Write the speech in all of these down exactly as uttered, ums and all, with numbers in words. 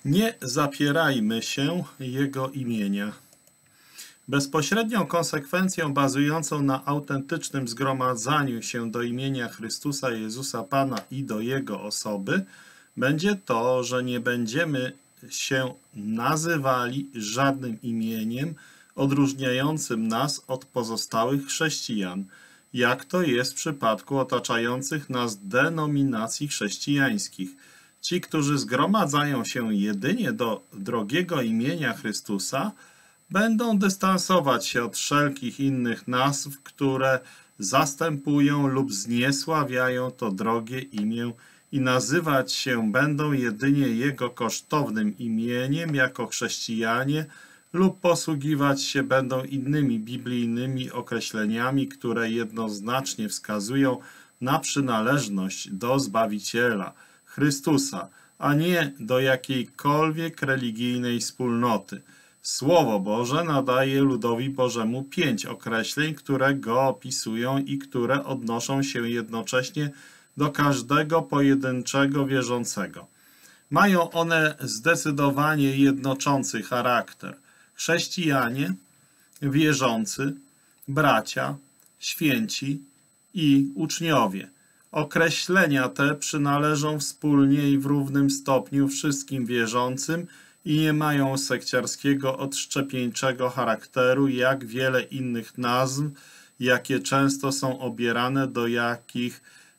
Nie zapierajmy się Jego imienia. Bezpośrednią konsekwencją bazującą na autentycznym zgromadzaniu się do imienia Chrystusa Jezusa Pana i do Jego osoby będzie to, że nie będziemy się nazywali żadnym imieniem odróżniającym nas od pozostałych chrześcijan, jak to jest w przypadku otaczających nas denominacji chrześcijańskich. Ci, którzy zgromadzają się jedynie do drogiego imienia Chrystusa, będą dystansować się od wszelkich innych nazw, które zastępują lub zniesławiają to drogie imię i nazywać się będą jedynie Jego kosztownym imieniem jako chrześcijanie lub posługiwać się będą innymi biblijnymi określeniami, które jednoznacznie wskazują na przynależność do Zbawiciela, Chrystusa, a nie do jakiejkolwiek religijnej wspólnoty. Słowo Boże nadaje ludowi Bożemu pięć określeń, które go opisują i które odnoszą się jednocześnie do każdego pojedynczego wierzącego. Mają one zdecydowanie jednoczący charakter. Chrześcijanie, wierzący, bracia, święci i uczniowie. Określenia te przynależą wspólnie i w równym stopniu wszystkim wierzącym i nie mają sekciarskiego, odszczepieńczego charakteru, jak wiele innych nazw, jakie często są obierane, do jakich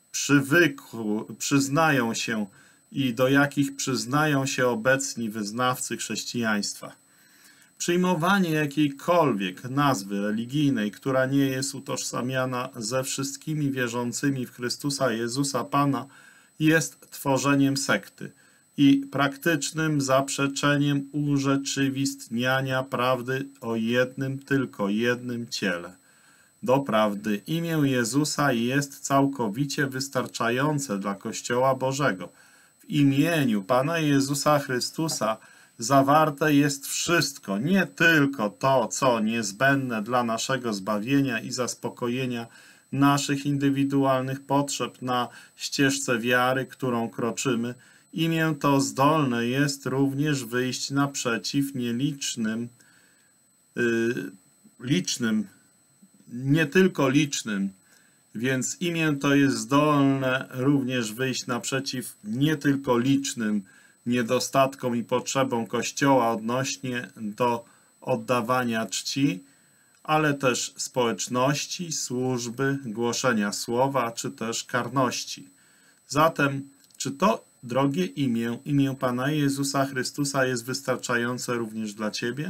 przywykł, przyznają się i do jakich przyznają się obecni wyznawcy chrześcijaństwa. Przyjmowanie jakiejkolwiek nazwy religijnej, która nie jest utożsamiana ze wszystkimi wierzącymi w Chrystusa Jezusa Pana, jest tworzeniem sekty i praktycznym zaprzeczeniem urzeczywistniania prawdy o jednym, tylko jednym ciele. Doprawdy, imię Jezusa jest całkowicie wystarczające dla Kościoła Bożego. W imieniu Pana Jezusa Chrystusa zawarte jest wszystko, nie tylko to, co niezbędne dla naszego zbawienia i zaspokojenia naszych indywidualnych potrzeb na ścieżce wiary, którą kroczymy. Imię to zdolne jest również wyjść naprzeciw nielicznym, yy, licznym, nie tylko licznym, więc imię to jest zdolne również wyjść naprzeciw nie tylko licznym niedostatkom i potrzebom Kościoła odnośnie do oddawania czci, ale też społeczności, służby, głoszenia słowa, czy też karności. Zatem, czy to drogie imię, imię Pana Jezusa Chrystusa jest wystarczające również dla Ciebie?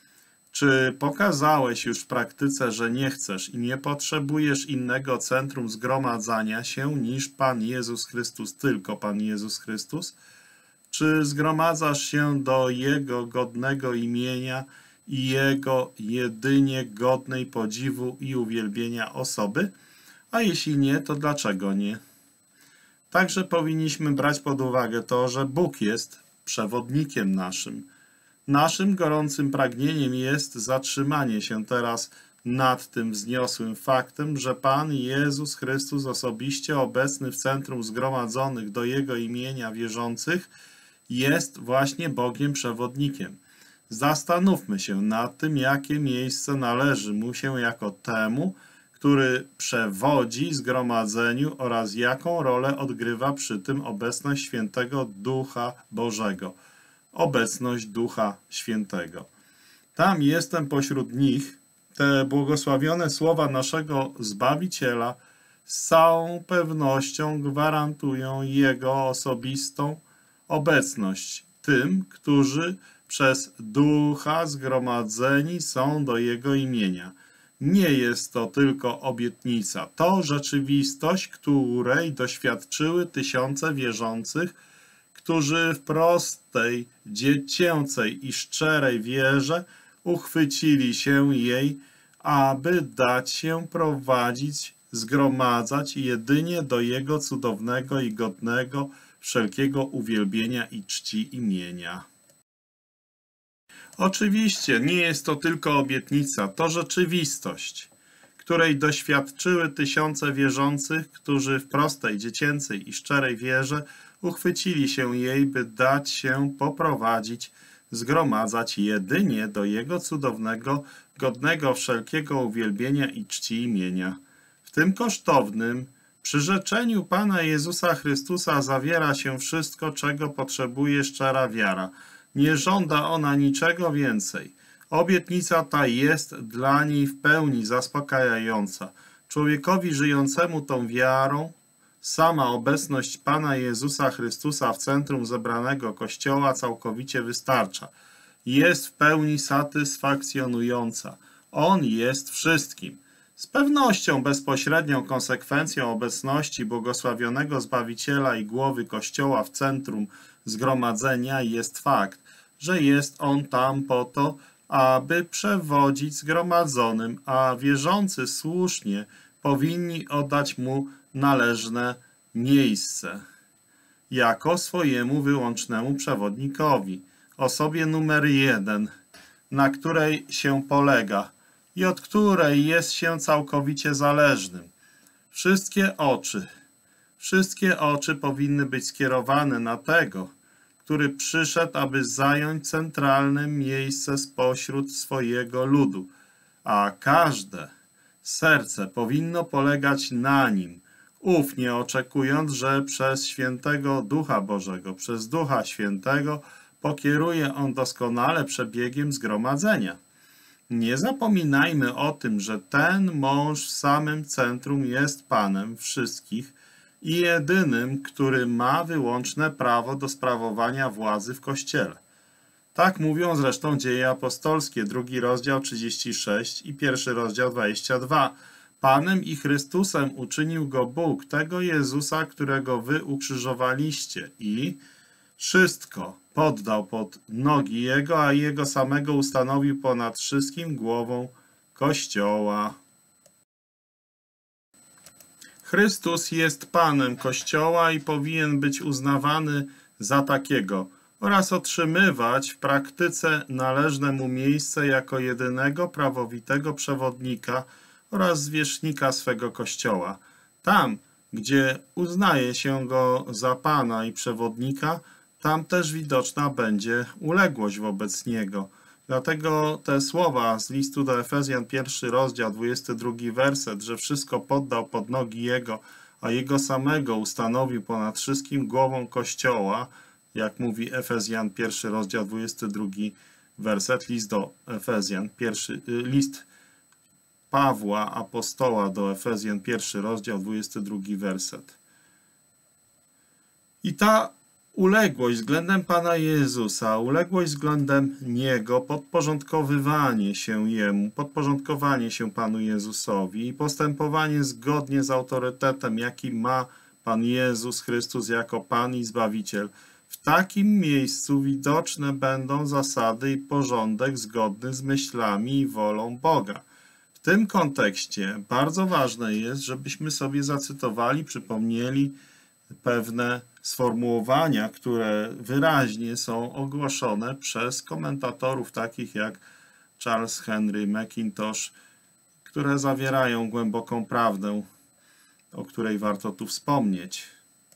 Czy pokazałeś już w praktyce, że nie chcesz i nie potrzebujesz innego centrum zgromadzania się niż Pan Jezus Chrystus, tylko Pan Jezus Chrystus? Czy zgromadzasz się do Jego godnego imienia i Jego jedynie godnej podziwu i uwielbienia osoby? A jeśli nie, to dlaczego nie? Także powinniśmy brać pod uwagę to, że Bóg jest przewodnikiem naszym. Naszym gorącym pragnieniem jest zatrzymanie się teraz nad tym wzniosłym faktem, że Pan Jezus Chrystus osobiście obecny w centrum zgromadzonych do Jego imienia wierzących jest właśnie Bogiem przewodnikiem. Zastanówmy się nad tym, jakie miejsce należy Mu się jako temu, który przewodzi zgromadzeniu oraz jaką rolę odgrywa przy tym obecność Świętego Ducha Bożego. Obecność Ducha Świętego. Tam jestem pośród nich. Te błogosławione słowa naszego Zbawiciela z całą pewnością gwarantują Jego osobistą obecność tym, którzy przez Ducha zgromadzeni są do Jego imienia. Nie jest to tylko obietnica, to rzeczywistość, której doświadczyły tysiące wierzących, którzy w prostej, dziecięcej i szczerej wierze uchwycili się jej, aby dać się prowadzić, zgromadzać jedynie do Jego cudownego i godnego wszelkiego uwielbienia i czci imienia. Oczywiście nie jest to tylko obietnica, to rzeczywistość, której doświadczyły tysiące wierzących, którzy w prostej, dziecięcej i szczerej wierze uchwycili się jej, by dać się poprowadzić, zgromadzać jedynie do Jego cudownego, godnego wszelkiego uwielbienia i czci imienia. W tym kosztownym przyrzeczeniu Pana Jezusa Chrystusa zawiera się wszystko, czego potrzebuje szczera wiara. Nie żąda ona niczego więcej. Obietnica ta jest dla niej w pełni zaspokajająca. Człowiekowi żyjącemu tą wiarą sama obecność Pana Jezusa Chrystusa w centrum zebranego Kościoła całkowicie wystarcza. Jest w pełni satysfakcjonująca. On jest wszystkim. Z pewnością bezpośrednią konsekwencją obecności błogosławionego Zbawiciela i głowy Kościoła w centrum zgromadzenia jest fakt, że jest on tam po to, aby przewodzić zgromadzonym, a wierzący słusznie powinni oddać mu należne miejsce jako swojemu wyłącznemu przewodnikowi, osobie numer jeden, na której się polega i od której jest się całkowicie zależnym. Wszystkie oczy, wszystkie oczy powinny być skierowane na tego, który przyszedł, aby zająć centralne miejsce spośród swojego ludu, a każde serce powinno polegać na nim, ufnie oczekując, że przez świętego Ducha Bożego, przez Ducha Świętego pokieruje on doskonale przebiegiem zgromadzenia. Nie zapominajmy o tym, że ten mąż w samym centrum jest Panem wszystkich i jedynym, który ma wyłączne prawo do sprawowania władzy w Kościele. Tak mówią zresztą Dzieje Apostolskie, drugi rozdział trzydziesty szósty i pierwszy rozdział dwudziesty drugi. Panem i Chrystusem uczynił go Bóg, tego Jezusa, którego wy ukrzyżowaliście i wszystko poddał pod nogi Jego, a Jego samego ustanowił ponad wszystkim głową Kościoła. Chrystus jest Panem Kościoła i powinien być uznawany za takiego oraz otrzymywać w praktyce należne mu miejsce jako jedynego prawowitego przewodnika oraz zwierzchnika swego Kościoła. Tam, gdzie uznaje się go za Pana i przewodnika, tam też widoczna będzie uległość wobec niego. Dlatego te słowa z listu do Efezjan, pierwszy rozdział, dwudziesty drugi werset, że wszystko poddał pod nogi Jego, a Jego samego ustanowił ponad wszystkim głową Kościoła, jak mówi Efezjan, pierwszy rozdział, dwudziesty drugi werset, list do Efezjan, pierwszy, list Pawła, apostoła do Efezjan, pierwszy rozdział, dwudziesty drugi werset. I ta uległość względem Pana Jezusa, uległość względem Niego, podporządkowywanie się Jemu, podporządkowanie się Panu Jezusowi i postępowanie zgodnie z autorytetem, jaki ma Pan Jezus Chrystus jako Pan i Zbawiciel. W takim miejscu widoczne będą zasady i porządek zgodny z myślami i wolą Boga. W tym kontekście bardzo ważne jest, żebyśmy sobie zacytowali, przypomnieli pewne sformułowania, które wyraźnie są ogłoszone przez komentatorów takich jak Charles Henry Mackintosh, które zawierają głęboką prawdę, o której warto tu wspomnieć.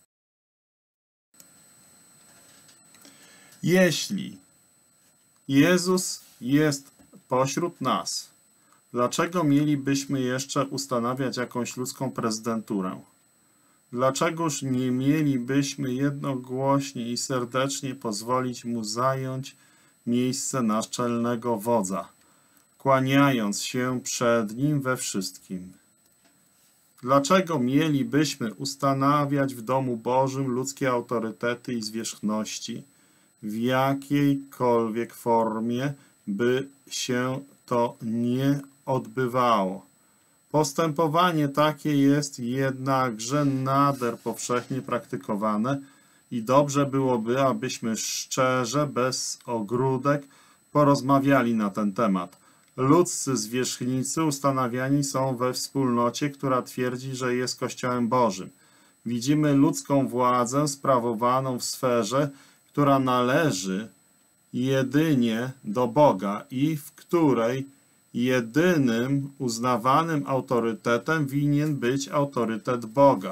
Jeśli Jezus jest pośród nas, dlaczego mielibyśmy jeszcze ustanawiać jakąś ludzką prezydenturę? Dlaczegoż nie mielibyśmy jednogłośnie i serdecznie pozwolić mu zająć miejsce naczelnego wodza, kłaniając się przed nim we wszystkim? Dlaczego mielibyśmy ustanawiać w domu Bożym ludzkie autorytety i zwierzchności, w jakiejkolwiek formie by się to nie odbywało? Postępowanie takie jest jednakże nader powszechnie praktykowane i dobrze byłoby, abyśmy szczerze, bez ogródek, porozmawiali na ten temat. Ludzcy zwierzchnicy ustanawiani są we wspólnocie, która twierdzi, że jest Kościołem Bożym. Widzimy ludzką władzę sprawowaną w sferze, która należy jedynie do Boga i w której jedynym uznawanym autorytetem winien być autorytet Boga.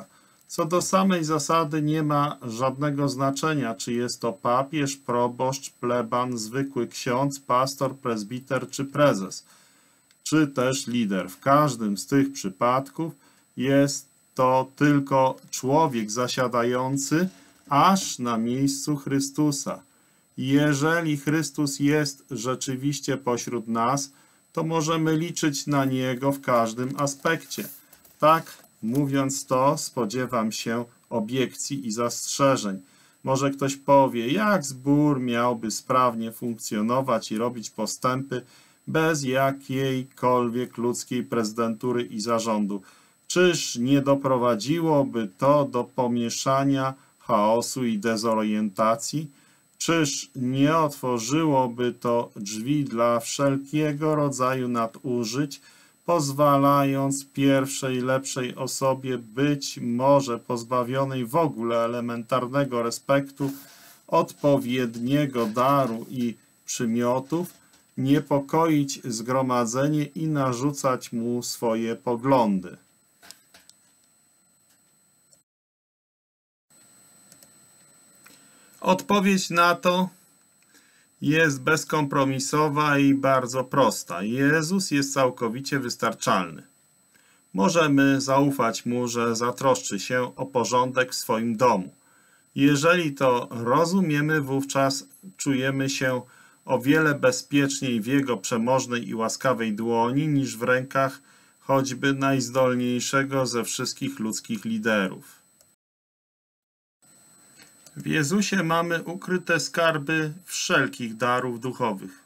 Co do samej zasady nie ma żadnego znaczenia, czy jest to papież, proboszcz, pleban, zwykły ksiądz, pastor, prezbiter czy prezes, czy też lider. W każdym z tych przypadków jest to tylko człowiek zasiadający aż na miejscu Chrystusa. Jeżeli Chrystus jest rzeczywiście pośród nas, to możemy liczyć na Niego w każdym aspekcie. Tak, mówiąc to, spodziewam się obiekcji i zastrzeżeń. Może ktoś powie, jak zbór miałby sprawnie funkcjonować i robić postępy bez jakiejkolwiek ludzkiej prezydentury i zarządu. Czyż nie doprowadziłoby to do pomieszania, chaosu i dezorientacji? Czyż nie otworzyłoby to drzwi dla wszelkiego rodzaju nadużyć, pozwalając pierwszej, lepszej osobie, być może pozbawionej w ogóle elementarnego respektu, odpowiedniego daru i przymiotów, niepokoić zgromadzenie i narzucać mu swoje poglądy? Odpowiedź na to jest bezkompromisowa i bardzo prosta. Jezus jest całkowicie wystarczalny. Możemy zaufać Mu, że zatroszczy się o porządek w swoim domu. Jeżeli to rozumiemy, wówczas czujemy się o wiele bezpieczniej w Jego przemożnej i łaskawej dłoni niż w rękach choćby najzdolniejszego ze wszystkich ludzkich liderów. W Jezusie mamy ukryte skarby wszelkich darów duchowych.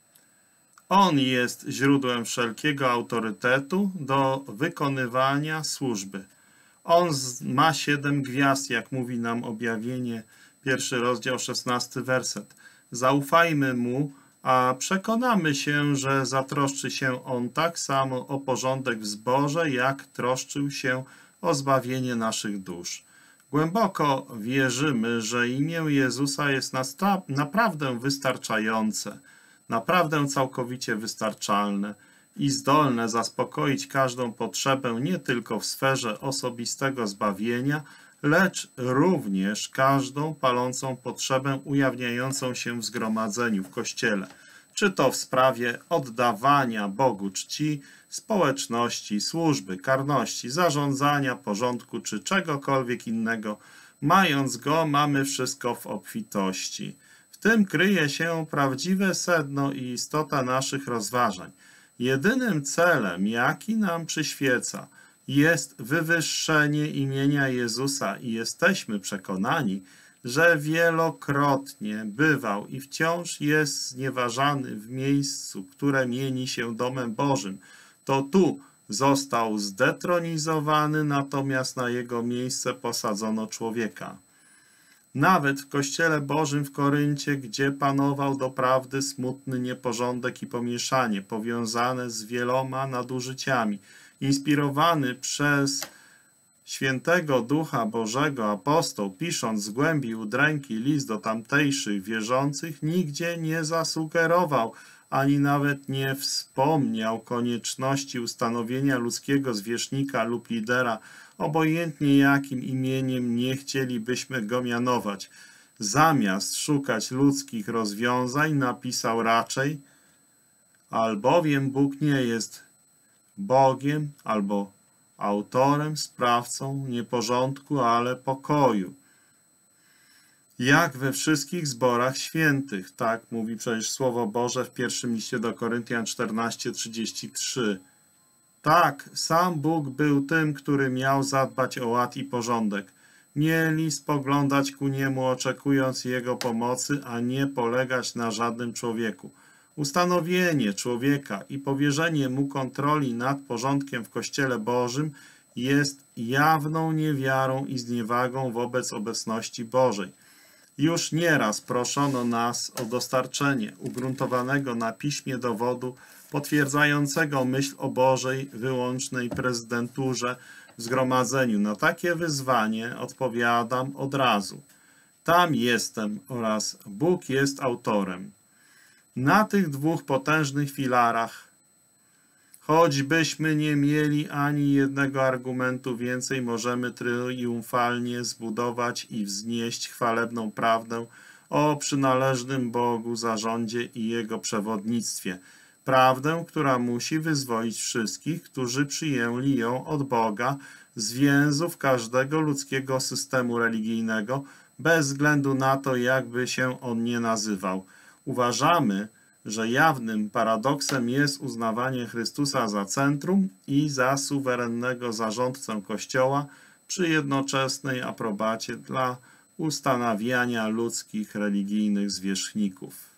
On jest źródłem wszelkiego autorytetu do wykonywania służby. On ma siedem gwiazd, jak mówi nam objawienie, pierwszy rozdział, szesnasty werset. Zaufajmy Mu, a przekonamy się, że zatroszczy się On tak samo o porządek w zborze, jak troszczył się o zbawienie naszych dusz. Głęboko wierzymy, że imię Jezusa jest naprawdę wystarczające, naprawdę całkowicie wystarczalne i zdolne zaspokoić każdą potrzebę nie tylko w sferze osobistego zbawienia, lecz również każdą palącą potrzebę ujawniającą się w zgromadzeniu, w Kościele, czy to w sprawie oddawania Bogu czci, społeczności, służby, karności, zarządzania, porządku, czy czegokolwiek innego. Mając Go, mamy wszystko w obfitości. W tym kryje się prawdziwe sedno i istota naszych rozważań. Jedynym celem, jaki nam przyświeca, jest wywyższenie imienia Jezusa i jesteśmy przekonani, że wielokrotnie bywał i wciąż jest znieważany w miejscu, które mieni się domem Bożym. To tu został zdetronizowany, natomiast na jego miejsce posadzono człowieka. Nawet w Kościele Bożym w Koryncie, gdzie panował doprawdy smutny nieporządek i pomieszanie, powiązane z wieloma nadużyciami, inspirowany przez Świętego Ducha Bożego apostoł, pisząc z głębi udręki list do tamtejszych wierzących, nigdzie nie zasugerował, ani nawet nie wspomniał konieczności ustanowienia ludzkiego zwierzchnika lub lidera, obojętnie jakim imieniem nie chcielibyśmy go mianować. Zamiast szukać ludzkich rozwiązań, napisał raczej: albowiem Bóg nie jest Bogiem albo autorem, sprawcą nieporządku, ale pokoju. Jak we wszystkich zborach świętych, tak mówi przecież Słowo Boże w pierwszym liście do Koryntian czternaście trzydzieści trzy. Tak, sam Bóg był tym, który miał zadbać o ład i porządek. Mieli spoglądać ku Niemu, oczekując Jego pomocy, a nie polegać na żadnym człowieku. Ustanowienie człowieka i powierzenie mu kontroli nad porządkiem w Kościele Bożym jest jawną niewiarą i zniewagą wobec obecności Bożej. Już nieraz proszono nas o dostarczenie ugruntowanego na piśmie dowodu potwierdzającego myśl o Bożej wyłącznej prezydenturze w zgromadzeniu. Na takie wyzwanie odpowiadam od razu. Tam jestem oraz Bóg jest autorem. Na tych dwóch potężnych filarach, Choćbyśmy nie mieli ani jednego argumentu więcej, możemy triumfalnie zbudować i wznieść chwalebną prawdę o przynależnym Bogu zarządzie i Jego przewodnictwie. Prawdę, która musi wyzwolić wszystkich, którzy przyjęli ją od Boga z więzów każdego ludzkiego systemu religijnego, bez względu na to, jakby się on nie nazywał. Uważamy, że jawnym paradoksem jest uznawanie Chrystusa za centrum i za suwerennego zarządcę Kościoła przy jednoczesnej aprobacie dla ustanawiania ludzkich religijnych zwierzchników.